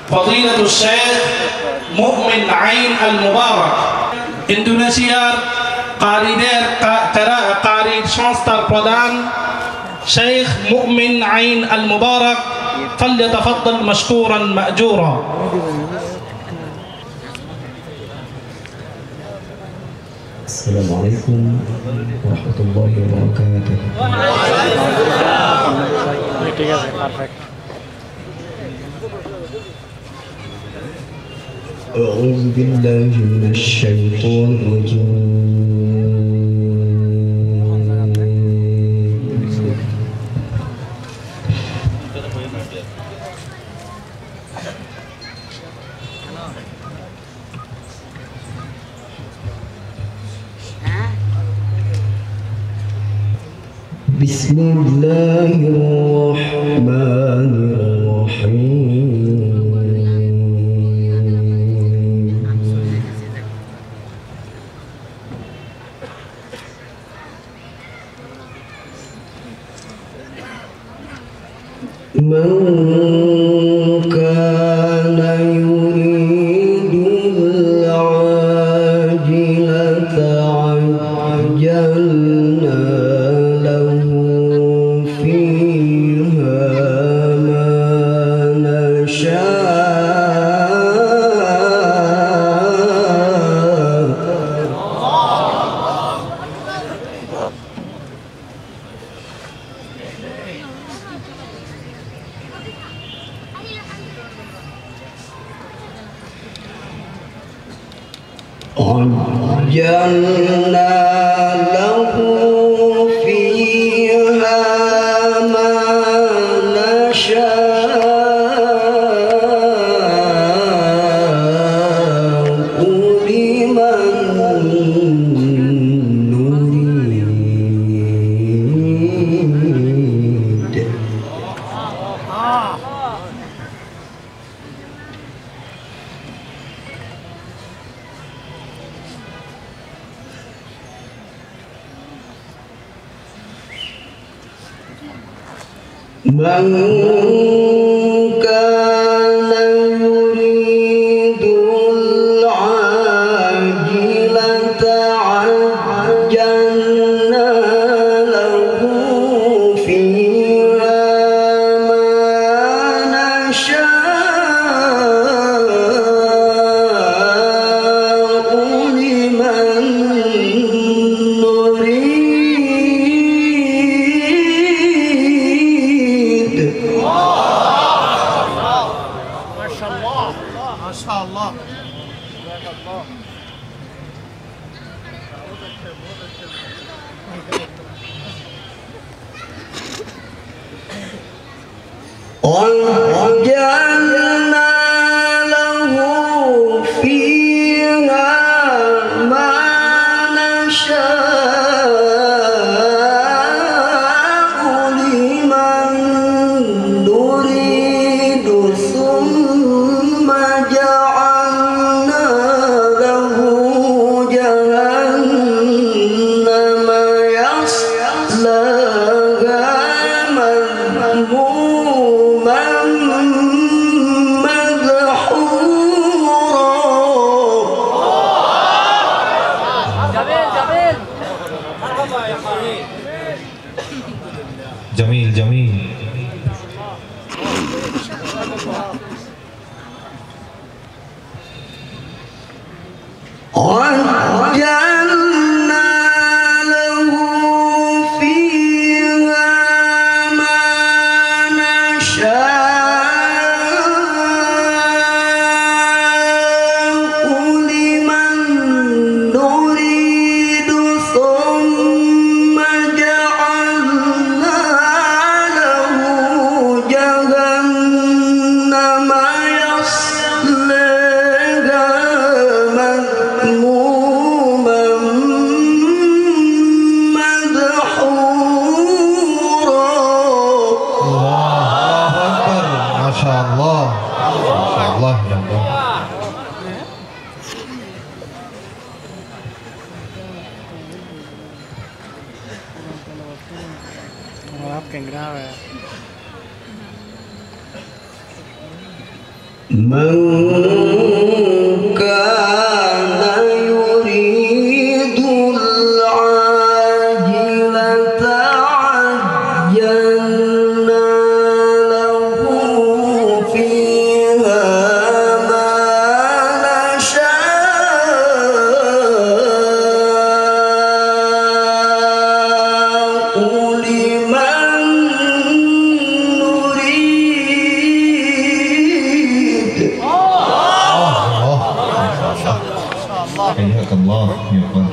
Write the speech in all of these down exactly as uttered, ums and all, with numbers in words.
Fadilatul Syekh Mukmin Ain Al-Mubarak, Indonesia কারীদের কারী সংস্থার প্রধান শেখ মুমিন আইন আল মুবারক فليتفضل مشكورا مأجورا. السلام عليكم ورحمة الله وبركاته. أعوذ بالله من الشيطان الرجيم. بسم الله الرحمن الرحيم. من كان يريد العاجلة عجلنا له فيها ما نشاء. عجلنا له فيها ما نشاء لمن نريد. من كان يريد العاجلة عجلنا له فيها ما نشاء لمن نريد. ما شاء الله. وجعلنا له فيها ما نشاء لمن نريد ثم جعلنا له جهنم يصلاها مذموما جميل جميل. وجعلنا له فيها ما نشاء لمن نريد ثم جعلنا له جهنم يصلاها مذموما مدحورا. الله أكبر. ما شاء الله. ما شاء الله يا الله. Maaf, que grave. من كان يريد العاجلة عجلنا له فيها ما نشاء لمن نريد. حياك الله يا قلبي.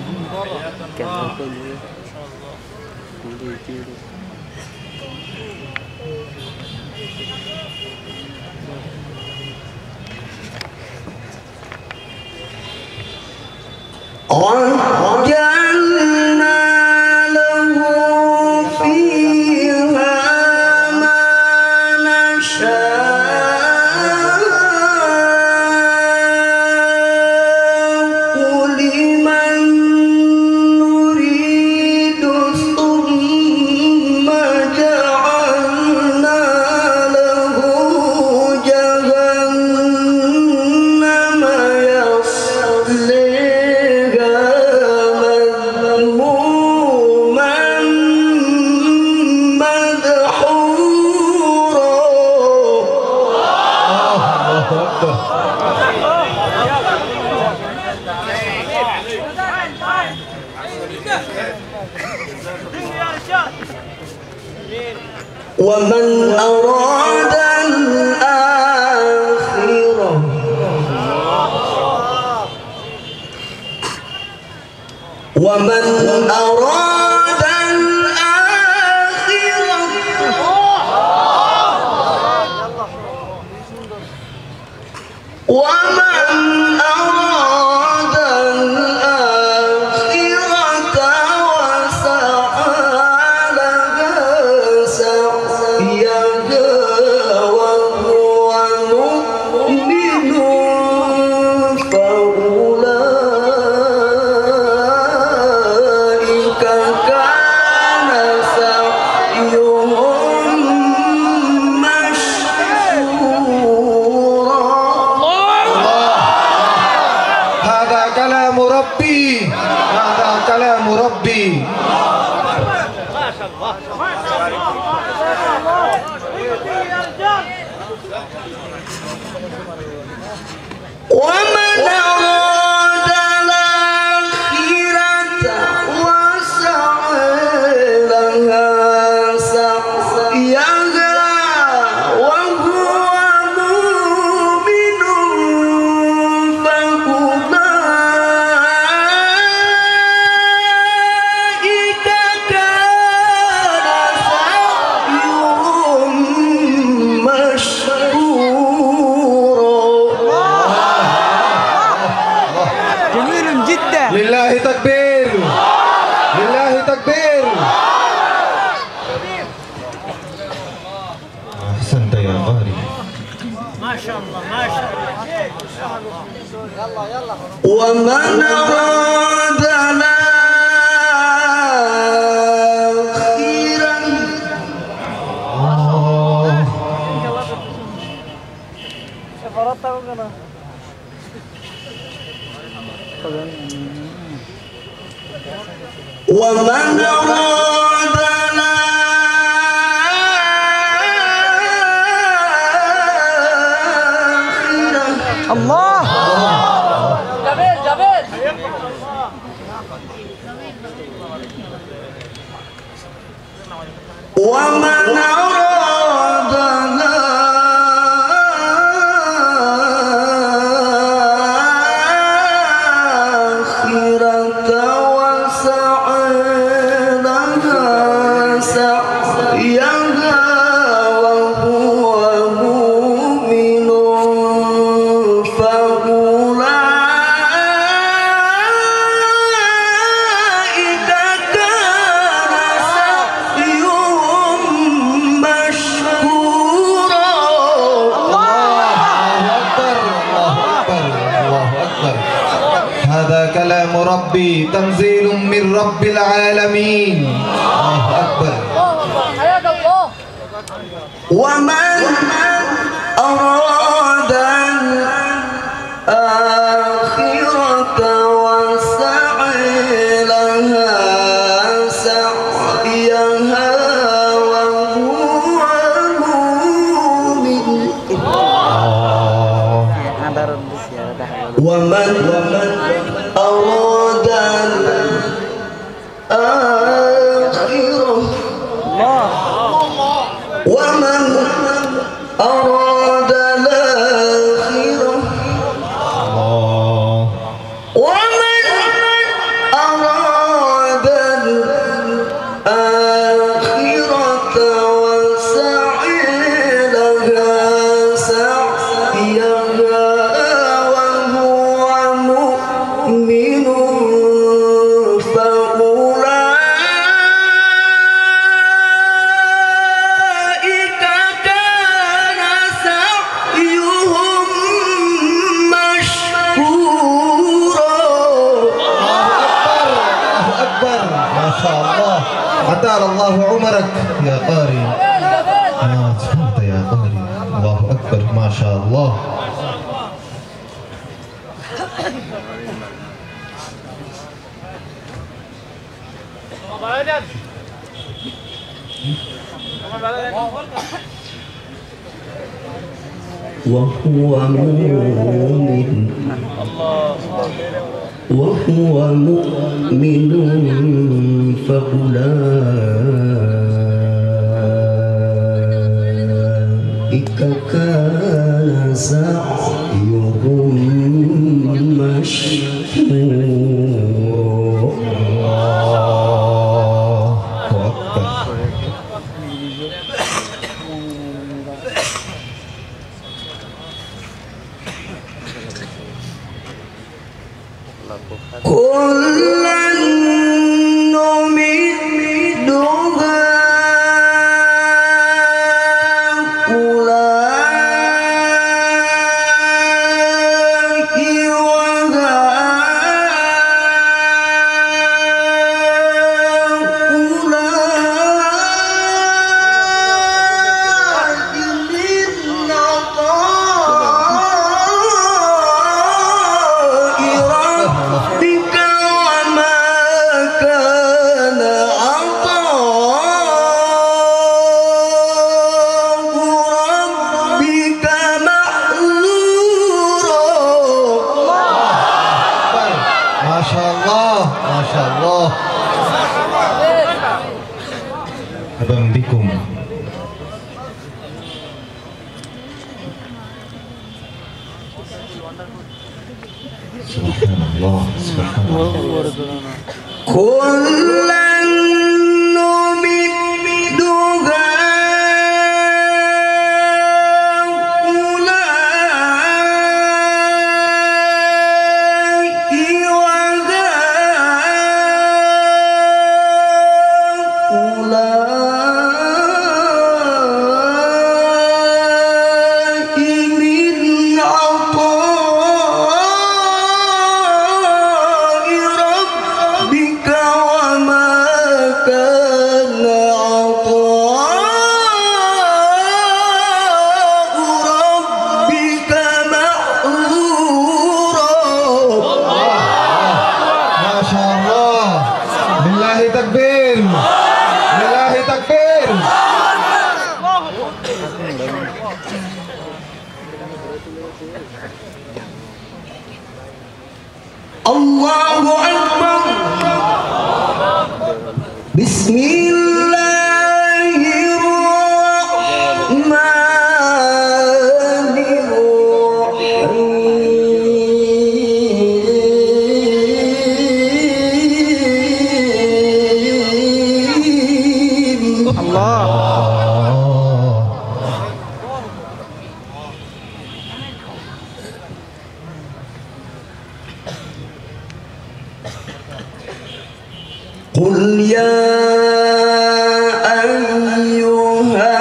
عجلنا له فيها ما نشاء لمن نريد ثم جعلنا له جهنم يصليها مذموما مدحورا. الله أكبر. ومن أراد الآخرة ومن أراد الآخرة ومن أراد الآخرة وسعى لها سعيها وهو مؤمن فأولئك كان سعيهم مشكورا. هذا كلام ربي، هذا كلام ربي. ومن أراد الآخرة وسعى لها سعيها وهو مؤمن فأولئك كان سعيهم مشكورا. جميل جدا. لله تكبير، لله تكبير. أحسنت يا قارئ. ومن أراد الآخرة الله. ومن أراد الآخرة الله. ومن أراد الآخرة وسعى لها سعيها وهو مؤمن فأولئك كان سعيهم مشكورا. الله أكبر، الله أكبر، الله أكبر. هذا كلام ربي، تنزيل من رب العالمين. الله أكبر. ومن أراد ومن أراد الآخرة ومن أراد الآخرة الله ومن أراد الآخرة وسعي لها سعيها وهو مؤمن فأولئك كان سعيهم مشكورا. الله أكبر ما شاء الله أطال الله عمرك يا قاري آه سبحانك يا قاري الله أكبر ما شاء الله وهو مؤمن وهو مؤمن فأولئك كان سعيهم مشكورا. الله أكبر كلا نمد هؤلاء وهؤلاء من عطاء ربك وما كان عطاء ربك محظورا. ما شاء الله ما شاء الله أبا بكم سبحان الله سبحان الله كلا نمد هؤلاء وهؤلاء من عطاء ربك وما كان عطاء ربك محظورا. ما شاء الله بالله تكبير بالله تكبير الله أكبر. بسم الله الرحمن الرحيم. قل يا أيها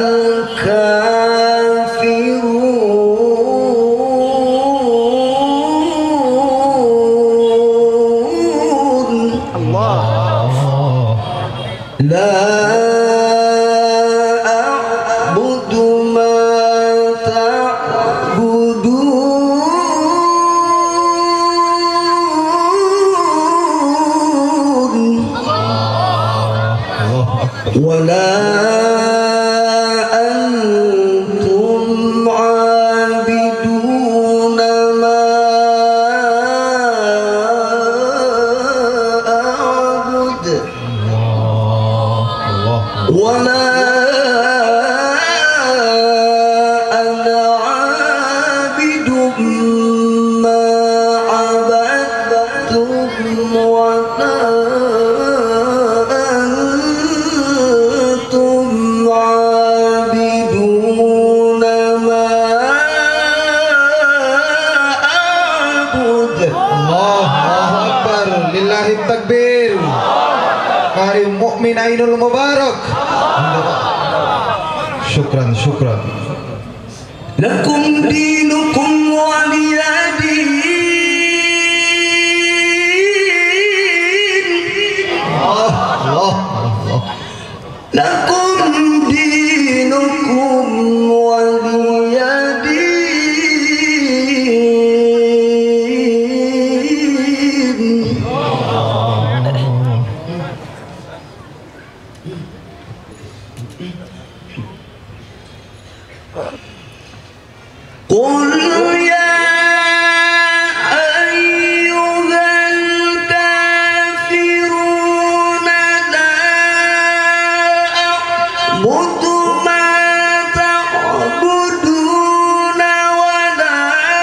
الكافرون لا أعبد ما تعبدون ولا أنتم عابدون ما Lillahi takbir. Qari Mukmin Ainul Mubarak. Syukran, syukran. Lakum dinukum waliyadin. Allah, Allah, Allah. Lakum dinukum waliyadin. Qul ya ayyuhal kafiruna la a'budu ma ta'buduna wa la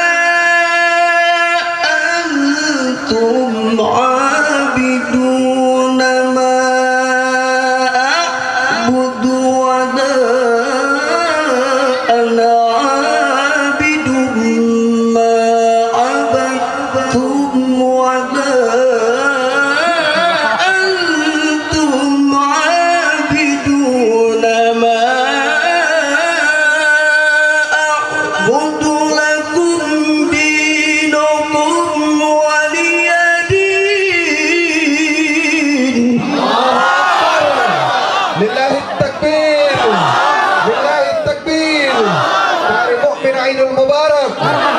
antum 'abiduna ma a'budu wa la ana Lillahi takbir. Lillahi takbir. Qari Mukmin Ainul Mubarak.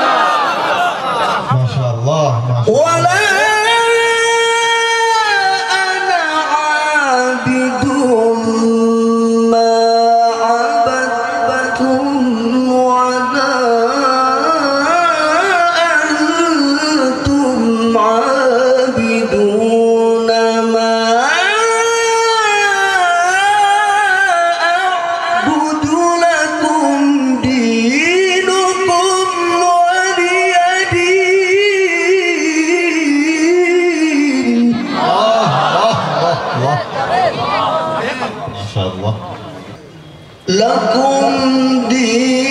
Masya Allah, Masya Allah. wala ana abidum ma abadtum wala antum abiduna ma a'budu lakum dinukum waliyadin. Allah, Allah, Allah. Masya Allah. Lakum din